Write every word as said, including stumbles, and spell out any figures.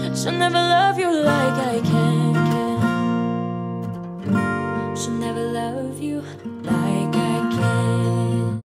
She'll never love you like I can, can. She'll never love you